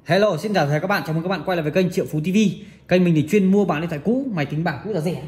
Hello, xin chào các bạn, chào mừng các bạn quay lại với kênh Triệu Phú TV. Kênh mình thì chuyên mua bán điện thoại cũ, máy tính bảng cũ giá rẻ.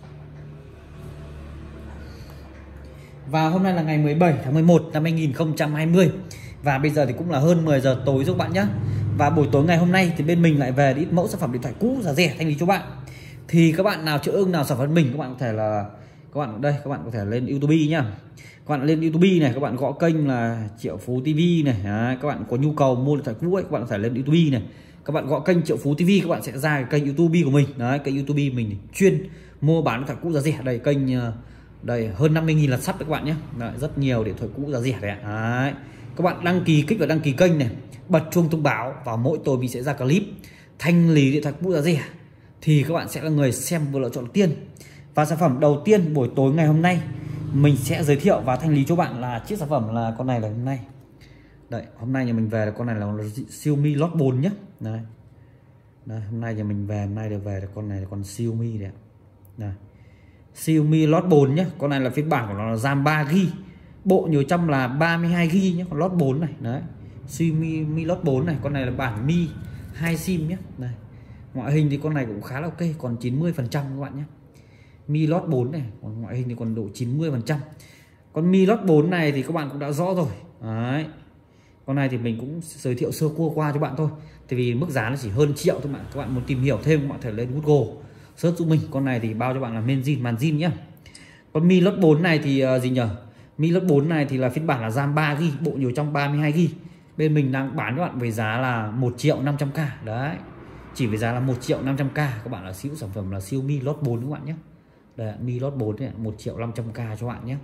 Và hôm nay là ngày 17 tháng 11 năm 2020. Và bây giờ thì cũng là hơn 10 giờ tối rồi các bạn nhé. Và buổi tối ngày hôm nay thì bên mình lại về ít mẫu sản phẩm điện thoại cũ giá rẻ thanh lý cho bạn. Thì các bạn nào chưa ưng nào sản phẩm mình, các bạn có thể là các bạn có thể lên YouTube nhá. Các bạn lên YouTube này, các bạn gõ kênh là Triệu Phú TV này. Đấy, các bạn có nhu cầu mua điện thoại cũ ấy, các bạn có thể lên YouTube này. Các bạn gõ kênh Triệu Phú TV, các bạn sẽ ra cái kênh YouTube của mình. Đấy, kênh YouTube mình chuyên mua bán điện thoại cũ giá rẻ. Đây kênh đây hơn 50.000 lượt sub các bạn nhé. Đấy, rất nhiều điện thoại cũ giá rẻ đấy ạ. Đấy. Các bạn đăng ký, kích vào đăng ký kênh này, bật chuông thông báo, và mỗi tối mình sẽ ra clip thanh lý điện thoại cũ giá rẻ thì các bạn sẽ là người xem và lựa chọn đầu tiên. Và sản phẩm đầu tiên buổi tối ngày hôm nay mình sẽ giới thiệu và thanh lý cho bạn là chiếc sản phẩm là con này là hôm nay. Đây, hôm nay nhà mình về là con này là Xiaomi Note 4 nhé. Đây. Đây, hôm nay nhà mình về, hôm nay được về là con này là con Xiaomi đấy. Đây. Xiaomi Note 4 nhé. Con này là phiên bản của nó là RAM 3GB. Bộ nhiều trăm là 32GB nhé, con Note 4 này. Đấy. Xiaomi Note 4 này, con này là bản Mi 2 SIM nhé. Đây. Ngoại hình thì con này cũng khá là ok, còn 90% các bạn nhé. Mi Note 4 này, còn ngoại hình thì còn độ 90%. Con Mi Note 4 này thì các bạn cũng đã rõ rồi. Đấy. Con này thì mình cũng giới thiệu sơ qua cho bạn thôi. Tại vì mức giá nó chỉ hơn triệu thôi bạn. Các bạn muốn tìm hiểu thêm các bạn có thể lên Google search giúp mình. Con này thì bao cho bạn là màn zin nhá. Con Mi Note 4 này thì gì nhỉ? Mi Note 4 này thì là phiên bản là RAM 3GB, bộ nhiều trong 32GB. Bên mình đang bán các bạn với giá là 1.500.000. Đấy. Chỉ với giá là 1.500.000. Các bạn là sản phẩm là Xiaomi Note 4 các bạn nhé. Đây, Mi Note 4 này, 1.500.000 cho bạn nhé.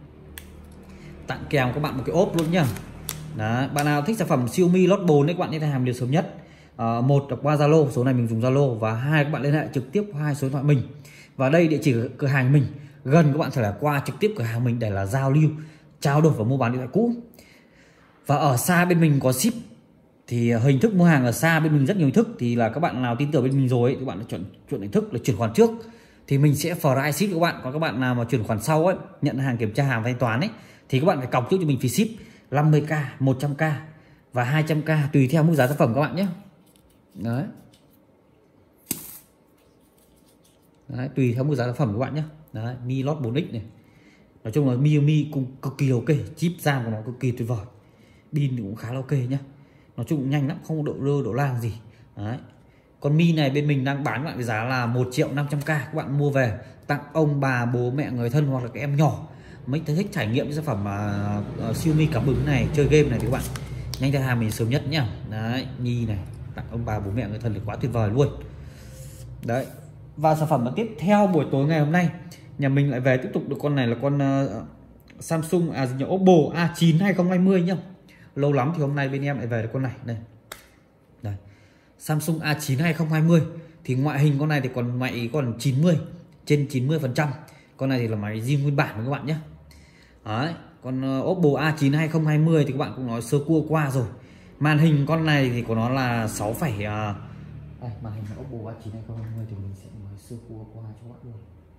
Tặng kèm các bạn một cái ốp luôn nhá. Đấy, bạn nào thích sản phẩm Xiaomi Note 4 đấy các bạn liên hệ hàng điều sớm nhất. Một là qua Zalo, số này mình dùng Zalo, và hai các bạn liên hệ trực tiếp qua hai số điện thoại mình. Và đây địa chỉ cửa hàng mình gần, các bạn sẽ là qua trực tiếp cửa hàng mình để là giao lưu, trao đổi và mua bán điện thoại cũ. Và ở xa bên mình có ship, thì hình thức mua hàng ở xa bên mình rất nhiều hình thức, thì là các bạn nào tin tưởng bên mình rồi ấy, các bạn chọn hình thức là chuyển khoản trước thì mình sẽ free ship cho các bạn. Còn các bạn nào mà chuyển khoản sau ấy, nhận hàng, kiểm tra hàng và thanh toán ấy, thì các bạn phải cọc trước cho mình phí ship 50.000, 100.000 và 200.000 tùy theo mức giá sản phẩm các bạn nhé. Đấy. Đấy, tùy theo mức giá sản phẩm các bạn nhé. Đấy, Mi Note 4X này. Nói chung là Mi cũng cực kỳ ok, chip RAM của nó cực kỳ tuyệt vời. Pin cũng khá là ok nhá. Nói chung cũng nhanh lắm, không độ rơ độ lang gì. Đấy. Con Mi này bên mình đang bán lại với giá là 1.500.000. Các bạn mua về tặng ông bà bố mẹ người thân hoặc là các em nhỏ mấy thích trải nghiệm những sản phẩm mà Xiaomi cảm ứng này, chơi game này thì các bạn nhanh tay hàng mình sớm nhất nhá. Đấy, Mi này tặng ông bà bố mẹ người thân thì quá tuyệt vời luôn. Đấy. Và sản phẩm tiếp theo buổi tối ngày hôm nay nhà mình lại về tiếp tục được con này là con Samsung Oppo A9 2020 nhá. Lâu lắm thì hôm nay bên em lại về được con này. Đây. Samsung A9 2020 thì ngoại hình con này thì còn 90, trên 90%. Con này thì là máy zin nguyên bản các bạn nhé. Đấy. Còn Oppo A9 2020 thì các bạn cũng nói sơ qua rồi. Màn hình con này thì của nó là 6, đây, màn hình Oppo A9 2020 thì mình sẽ nói sơ qua cho các bạn luôn.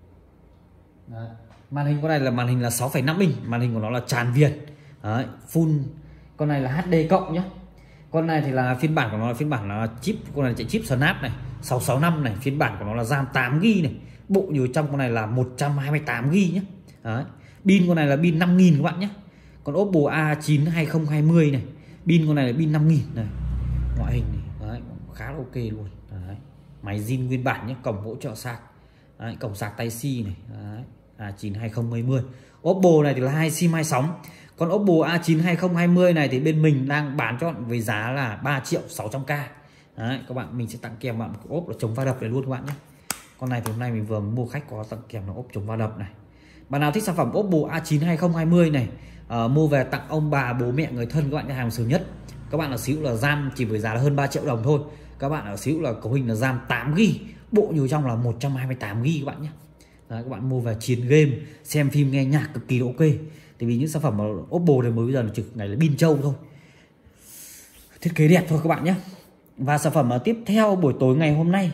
Đấy. Màn hình con này là màn hình là 6,5 inch, màn hình của nó là tràn viền. Đấy, full. Con này là HD cộng nhé. Con này thì là phiên bản của nó là phiên bản là chip, con này chạy chip Snap này 665 này, phiên bản của nó là RAM 8GB này, bộ nhiều trong con này là 128GB nhé. Đấy. Pin con này là pin 5000 các bạn nhé. Còn Oppo A9 2020 này, pin con này là pin 5000 này. Ngoại hình này, đấy, khá là ok luôn. Đấy. Máy zin nguyên bản nhé, cổng hỗ trợ sạc. Đấy, cổng sạc Type-C này. Đấy. A9 2020. Oppo này thì là 2 SIM 2 sóng. Còn Oppo A9 2020 này thì bên mình đang bán cho bạn với giá là 3.600.000. Đấy, các bạn mình sẽ tặng kèm bạn một ốp là chống va đập này luôn các bạn nhé. Con này thì hôm nay mình vừa mua khách có tặng kèm là ốp chống va đập này. Bạn nào thích sản phẩm Oppo A9 2020 này, mua về tặng ông bà bố mẹ người thân các bạn, hàng sớm nhất. Các bạn ở xíu là RAM chỉ với giá là hơn 3 triệu đồng thôi. Các bạn ở xíu là cấu hình là RAM 8GB, bộ nhiều trong là 128GB các bạn nhé. Đấy, các bạn mua về chiến game, xem phim, nghe nhạc cực kỳ ok. Tại vì những sản phẩm Oppo này mới bây giờ là trực này là pin trâu thôi, thiết kế đẹp thôi các bạn nhé. Và sản phẩm tiếp theo buổi tối ngày hôm nay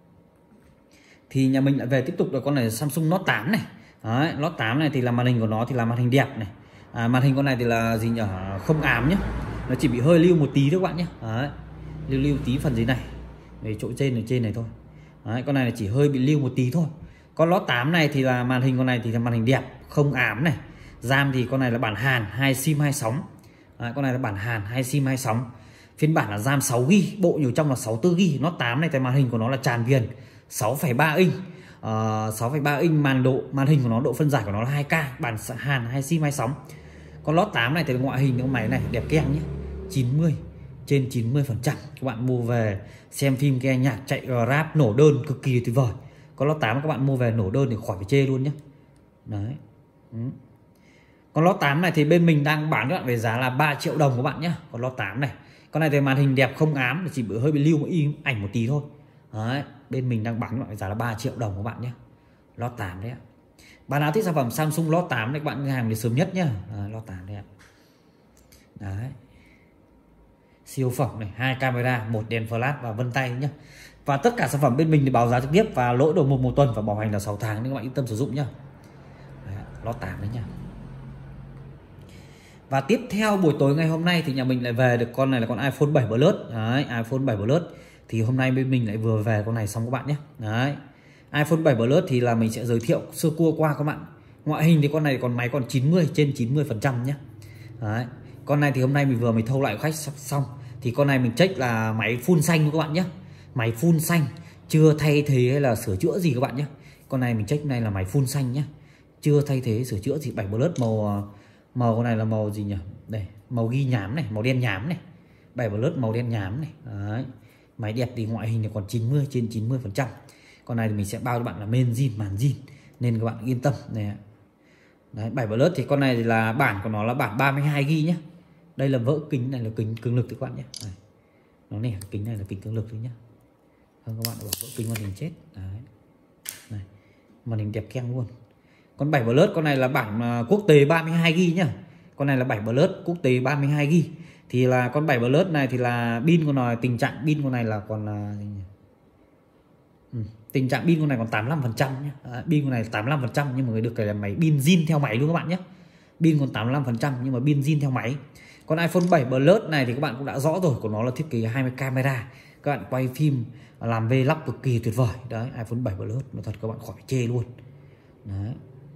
thì nhà mình lại về tiếp tục là con này Samsung Note 8 này. Đấy, Note 8 này thì là màn hình của nó thì là màn hình đẹp này. Màn hình con này thì là gì nhỉ, không ám nhé, nó chỉ bị hơi lưu một tí thôi các bạn nhé. Đấy. lưu tí phần dưới này về chỗ trên ở trên này thôi. Đấy, con này là chỉ hơi bị lưu một tí thôi. Con lót 8 này thì là màn hình, con này thì là màn hình đẹp không ám này. RAM thì con này là bản Hàn 2 sim 2 sóng. Đấy, con này là bản Hàn 2 sim 2 sóng. Phiên bản là RAM 6GB, bộ nhiều trong là 64GB. Lót 8 này thì màn hình của nó là tràn viền 6,3 inch. 6,3 inch màn hình của nó, độ phân giải của nó là 2K, bản Hàn 2 sim 2 sóng. Con lót 8 này thì ngoại hình con máy này đẹp keng nhé, 90 trên 90%. Các bạn mua về xem phim nghe nhạc chạy Grab nổ đơn cực kỳ tuyệt vời. Con lót 8 các bạn mua về nổ đơn thì khỏi phải chê luôn nhé. Đấy. Con lót 8 này thì bên mình đang bán các bạn về giá là 3 triệu đồng các bạn nhé. Con lót 8 này, con này thì màn hình đẹp không ám, chỉ hơi bị lưu một ảnh một tí thôi. Đấy, bên mình đang bán các bạn về giá là 3 triệu đồng các bạn nhé. Lót 8 đấy ạ. Bạn nào thích sản phẩm Samsung lót 8 đấy các bạn hàng để sớm nhất nhá. Lót 8 đấy ạ. Đấy. Siêu phẩm này, 2 camera, 1 đèn flash và vân tay nhá. Và tất cả sản phẩm bên mình thì báo giá trực tiếp và lỗi đầu một tuần và bảo hành là 6 tháng nên các bạn yên tâm sử dụng nhá. Đấy, lót 8 đấy nhá. Và tiếp theo buổi tối ngày hôm nay thì nhà mình lại về được con này là con iPhone 7 Plus. Đấy, iPhone 7 Plus thì hôm nay bên mình lại vừa về con này xong các bạn nhé. Đấy, iPhone 7 Plus thì là mình sẽ giới thiệu sơ cua qua các bạn. Ngoại hình thì con này còn máy còn 90 trên 90% nhé. Đấy, con này thì hôm nay mình vừa mới thâu lại khách xong thì con này mình check là máy full xanh các bạn nhé. Máy full xanh, chưa thay thế hay là sửa chữa gì các bạn nhé. Con này mình check này là máy full xanh nhé, chưa thay thế sửa chữa gì. 7 Plus màu con này là màu gì nhỉ? Đây, màu ghi nhám này, màu đen nhám này. 7 Plus màu đen nhám này. Đấy, máy đẹp thì ngoại hình thì còn 90 trên 90%. Con này thì mình sẽ bao cho bạn là main zin, màn zin nên các bạn yên tâm này. Đấy, 7 Plus thì con này thì là bản của nó là bản 32GB nhé. Đây là vỡ kính, này là kính cường lực các bạn nhé. Đây, nó này, kính này là kính cường lực đấy nhá. Không các bạn bảo vỡ kính màn hình chết. Đấy, này, màn hình đẹp keng luôn. Con 7 Plus con này là bản quốc tế 32GB nhá. Con này là 7 Plus quốc tế 32GB. Thì là con 7 Plus này thì là pin của nó, tình trạng pin của này là còn là tình trạng pin con này còn 85% nhé. Pin con này 85% nhưng mà được cái là máy pin zin theo máy luôn các bạn nhé. Pin còn 85% nhưng mà pin zin theo máy. Con iPhone 7 Plus này thì các bạn cũng đã rõ rồi, của nó là thiết kế 20 camera. Các bạn quay phim làm vlog cực kỳ tuyệt vời. Đấy, iPhone 7 Plus nó thật các bạn khỏi chê luôn. Đấy.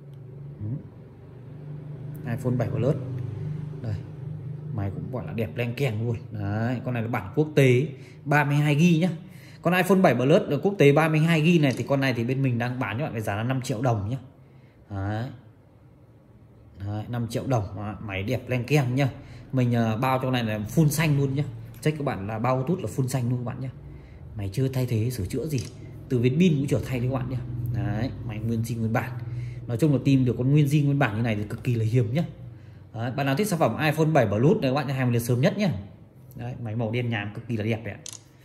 iPhone 7 Plus. Đây. Máy cũng gọi là đẹp leng keng luôn. Đấy, con này là bản quốc tế 32GB nhá. Con iPhone 7 Plus được quốc tế 32GB này thì con này thì bên mình đang bán cho bạn với giá là 5 triệu đồng nhá. Đấy. Đấy, 5 triệu đồng. Đấy, máy đẹp leng keng nhá. Mình bao cho này là full xanh luôn nhá. Check các bạn là bao tút là full xanh luôn các bạn nhá. Máy chưa thay thế sửa chữa gì. Từ vết pin cũng chưa thay đấy các bạn nhá. Đấy, máy nguyên zin nguyên bản. Nói chung là tìm được con nguyên zin nguyên bản như này thì cực kỳ là hiếm nhá. Đấy, bạn nào thích sản phẩm iPhone 7 Plus này các bạn hàng liền sớm nhất nhá. Đấy, máy màu đen nhám cực kỳ là đẹp đấy ạ.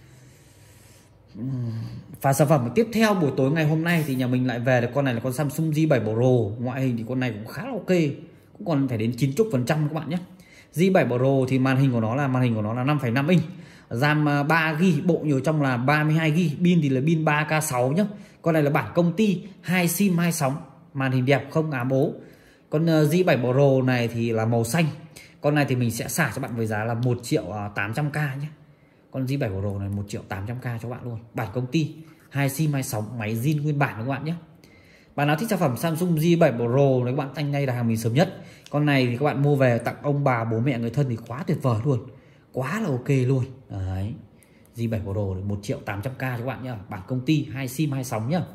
Và sản phẩm tiếp theo buổi tối ngày hôm nay thì nhà mình lại về được con này là con Samsung J7 Pro. Ngoại hình thì con này cũng khá là ok, cũng còn phải đến 90% các bạn nhé. J7 Pro thì màn hình của nó là 5,5 inch, RAM 3GB, bộ nhiều trong là 32GB, pin thì là pin 3K6 nhé. Con này là bản công ty 2 sim 2 sóng, màn hình đẹp không ám ố. Con J7 Pro này thì là màu xanh. Con này thì mình sẽ xả cho bạn với giá là 1.800.000 nhé. Con J7 Pro này 1.800.000 cho bạn luôn. Bản công ty 2 sim 2 sóng, máy zin nguyên bản các bạn nhé. Bạn nào thích sản phẩm Samsung J7 Pro này các bạn tanh ngay là hàng mình sớm nhất. Con này thì các bạn mua về tặng ông bà bố mẹ người thân thì quá tuyệt vời luôn, quá là ok luôn. Đấy, J7 Pro 1.800.000 cho các bạn nhé. Bản công ty 2 sim 2 sóng nhá.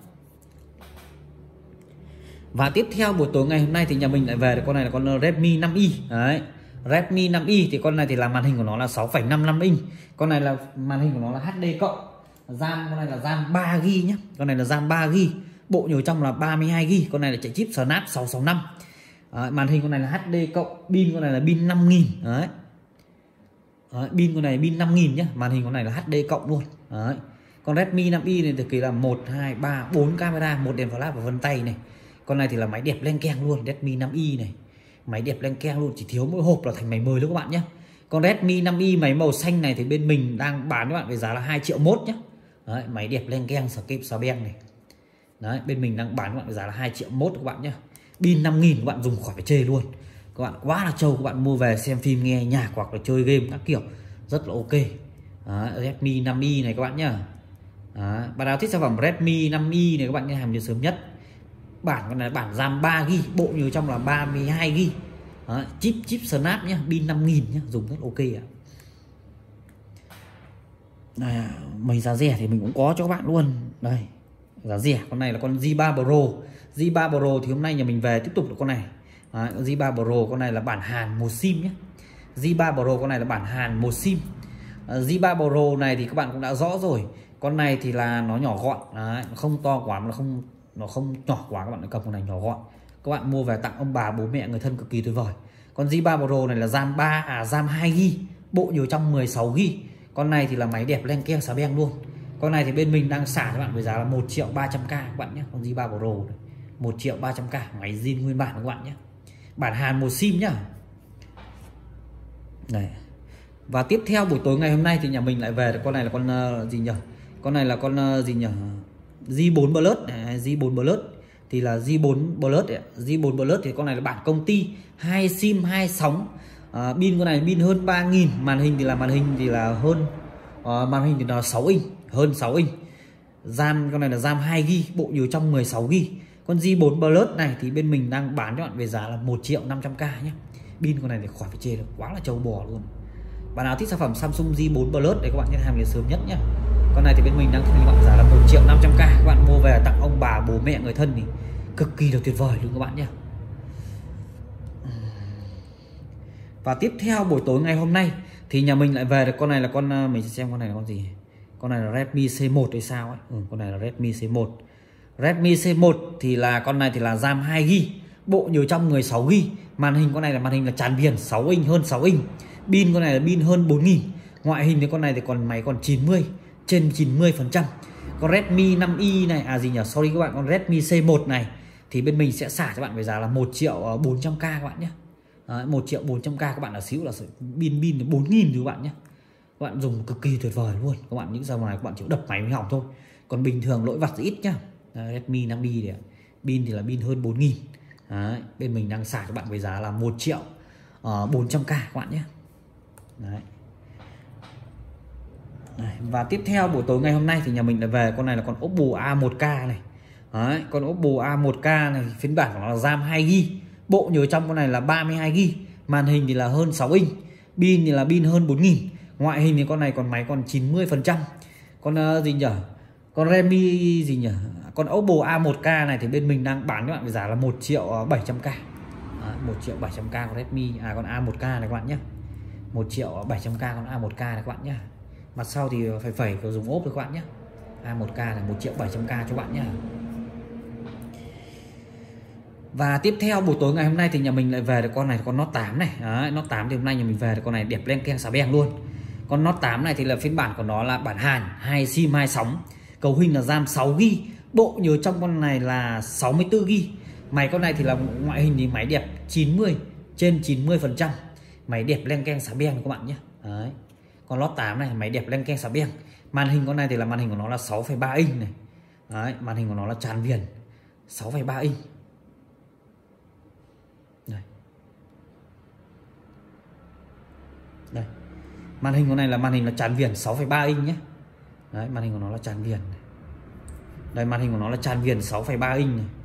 Và tiếp theo buổi tối ngày hôm nay thì nhà mình lại về được con này là con Redmi 5i. Đấy, Redmi 5i thì con này thì là màn hình của nó là 6,55 inch. Con này là màn hình của nó là HD cộng. RAM con này là RAM 3GB nhé. Con này là RAM 3GB, bộ nhớ trong là 32GB. Con này là chạy chip Snap 665. Đấy, màn hình con này là HD cộng, pin con này là pin 5000. Đấy. Đấy, pin con này pin 5000 nhé. Màn hình con này là HD cộng luôn. Đấy. Con Redmi 5i này thực kỳ là 1 2 3 4 camera, 1 đèn flash và vân tay này. Con này thì là máy đẹp len keng luôn, Redmi 5i này. Máy đẹp len keng luôn, chỉ thiếu mỗi hộp là thành máy mới luôn các bạn nhé. Con Redmi 5i máy màu xanh này thì bên mình đang bán các bạn với giá là 2.1 triệu nhé. Đấy, máy đẹp len keng skip xà beng này. Đấy, bên mình đang bán các bạn với giá là 2.1 triệu các bạn nhé. Pin 5000 các bạn dùng khỏi phải chê luôn. Các bạn quá là trâu, các bạn mua về xem phim nghe nhạc hoặc là chơi game các kiểu rất là ok. Đó, Redmi 5i này các bạn nhá. Đó, bạn nào thích sản phẩm Redmi 5i này các bạn nhé, hàng sớm nhất. Bản con này bản RAM 3GB, bộ nhớ trong là 32GB. Đó, chip Snap nhá, pin 5000 nhá, dùng rất ok ạ. Đây, mấy giá rẻ thì mình cũng có cho các bạn luôn. Đây, giá rẻ con này là con G3 Pro. G3 Pro thì hôm nay nhà mình về tiếp tục là con này. Đấy, G3 Pro con này là bản Hàn 1 sim nhé. G3 Pro con này là bản Hàn 1 sim. G3 Pro này thì các bạn cũng đã rõ rồi. Con này thì là nó nhỏ gọn. Đấy, nó không to quá mà nó không nhỏ quá, các bạn cầm con này nhỏ gọn. Các bạn mua về tặng ông bà bố mẹ người thân cực kỳ tuyệt vời. Con G3 Pro này là RAM 2GB, bộ nhớ trong 16GB. Con này thì là máy đẹp len keng xà beng luôn. Con này thì bên mình đang xả cho bạn với giá là 1.300.000 các bạn nhé. Con G3 Pro này 1.300.000, máy zin nguyên bản các bạn nhé. Bản Hàn 1 sim nhá. Đây. Và tiếp theo buổi tối ngày hôm nay thì nhà mình lại về con này là con gì nhỉ? Con này là con gì nhỉ? G4 Plus này, G4 Plus thì là G4 Plus ấy. G4 Plus thì con này là bản công ty, 2 sim 2 sóng. Pin con này pin hơn 3000, màn hình thì là hơn màn hình thì là 6 inch, hơn 6 inch. RAM con này là RAM 2GB, bộ nhớ trong 16GB. Con G4 Plus này thì bên mình đang bán cho bạn về giá là 1.500.000 nhé. Pin con này thì khỏi phải chê được, quá là trâu bò luôn. Bạn nào thích sản phẩm Samsung G4 Plus đấy các bạn nhé, hàng liền sớm nhất nhé. Con này thì bên mình đang thương bạn giá là 1.500.000, các bạn mua về tặng ông bà bố mẹ người thân thì cực kỳ là tuyệt vời luôn các bạn nhé. Và tiếp theo buổi tối ngày hôm nay thì nhà mình lại về được con này là con, mình sẽ xem con này là con gì. Con này là Redmi C1 hay sao ấy. Con này là Redmi C1. Redmi C1 thì là con này thì là RAM 2GB, bộ nhớ trong 16GB. Màn hình con này là màn hình là tràn viền 6 inch, hơn 6 inch. Pin con này là pin hơn 4000. Ngoại hình thì con này thì còn máy còn 90, trên 90%. Con Redmi 5i này, sorry các bạn, con Redmi C1 này thì bên mình sẽ xả cho bạn với giá là 1.400.000 các bạn nhé. 1.400.000 các bạn là xíu là pin 4000 các bạn nhé. Các bạn dùng cực kỳ tuyệt vời luôn. Các bạn những dòng này các bạn chỉ đập máy mới hỏng thôi. Còn bình thường lỗi vặt thì ít nhá. Redmi 5i này, pin thì là pin hơn 4000. Đấy, bên mình đang xả cho bạn với giá là 1.400.000 các bạn nhé. Đấy. Đấy. Và tiếp theo buổi tối ngày hôm nay thì nhà mình lại về con này là con Oppo A1K này. Đấy, con Oppo A1K này phiên bản của nó là RAM 2GB, bộ nhớ trong con này là 32GB, màn hình thì là hơn 6 inch, pin thì là pin hơn 4000. Ngoại hình thì con này còn máy còn 90%. Con gì nhỉ? Con Redmi gì nhỉ? Con Oppo A1K này thì bên mình đang bán các bạn với giá là 1.700.000. 1.700.000 con Redmi, con A1K này các bạn nhé. 1.700.000 con A1K này các bạn nhé. Mặt sau thì phải dùng ốp các bạn nhé. A1K là 1.700.000 cho bạn nhé. Và tiếp theo buổi tối ngày hôm nay thì nhà mình lại về được con này, con Note 8 này. Đấy, Note 8 thì hôm nay nhà mình về được con này đẹp len keng xà beng luôn. Con Note 8 này thì là phiên bản của nó là bản Hàn, 2 sim 2 sóng. Cấu hình là RAM 6GB, bộ nhớ trong con này là 64GB. Máy con này thì là ngoại hình thì máy đẹp 90, trên 90%. Máy đẹp len keng xà beng các bạn nhé. Đấy. Con Note 8 này máy đẹp len keng xà beng. Màn hình con này thì là màn hình của nó là 6,3 inch này. Đấy, màn hình của nó là tràn viền 6,3 inch. Đây. Đây. Màn hình con này là màn hình là tràn viền 6,3 inch nhé. Đấy, màn hình của nó là tràn viền. Đây, màn hình của nó là tràn viền 6,3 inch này.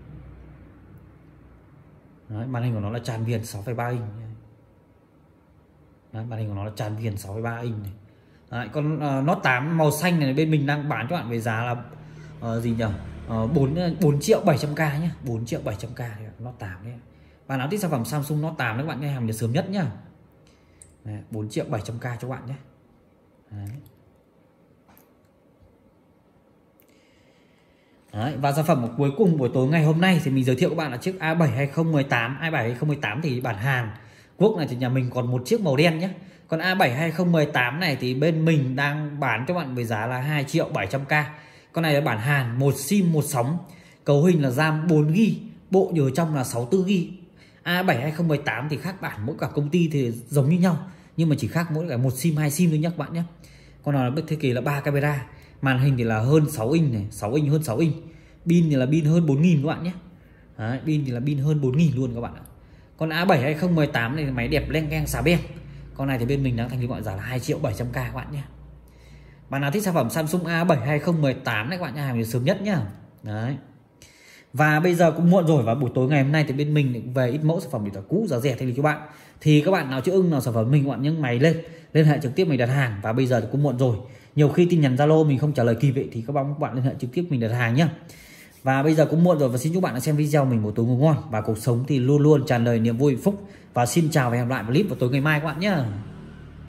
Đấy, màn hình của nó là tràn viền 6,3 inch. Đấy, màn hình của nó là tràn viền 6,3 inch này. Đấy, con Note 8 màu xanh này bên mình đang bán cho bạn với giá là gì nhỉ? 4.700.000 nhé. 4.700.000 Note 8 đấy. Bạn nào thích sản phẩm Samsung Note 8 các bạn nghe hàng được sớm nhất nhá. 4.700.000 cho bạn nhé. Đấy. Đấy, và sản phẩm cuối cùng buổi tối ngày hôm nay thì mình giới thiệu các bạn là chiếc A7 2018. A7 2018 thì bản Hàn Quốc này thì nhà mình còn một chiếc màu đen nhé. Còn A7 2018 này thì bên mình đang bán cho bạn với giá là 2.700.000. Con này là bản Hàn, 1 sim 1 sóng. Cấu hình là RAM 4GB, bộ nhớ trong là 64GB. A7 2018 thì khác bản, mỗi cả công ty thì giống như nhau, nhưng mà chỉ khác mỗi cả 1 sim 2 sim thôi nhé các bạn nhé. Con nào là thiết kế là 3 camera. Màn hình thì là hơn 6 inch này, 6 inch hơn 6 inch. Pin thì là pin hơn 4000 các bạn nhé. Đấy, pin thì là pin hơn 4000 luôn các bạn ạ. Con A7 2018 này máy đẹp len keng xà beng. Con này thì bên mình đang thành gọi giá là 2.700.000 các bạn nhé. Bạn nào thích sản phẩm Samsung A7 2018 đấy các bạn nha, hàng sớm nhất nhá. Đấy. Và bây giờ cũng muộn rồi, và buổi tối ngày hôm nay thì bên mình cũng về ít mẫu sản phẩm điện thoại cũ giá rẻ thanh lý cho bạn. Thì các bạn nào chưa ưng nào sản phẩm mình, các bạn nhấc máy lên liên hệ trực tiếp mình đặt hàng. Và bây giờ thì cũng muộn rồi, nhiều khi tin nhắn Zalo mình không trả lời kịp vậy thì các bạn liên hệ trực tiếp mình đặt hàng nhá. Và bây giờ cũng muộn rồi, và xin chúc bạn đã xem video mình một tối ngủ ngon, và cuộc sống thì luôn luôn tràn đầy niềm vui hạnh phúc. Và xin chào và hẹn gặp lại vào clip vào tối ngày mai các bạn nhé.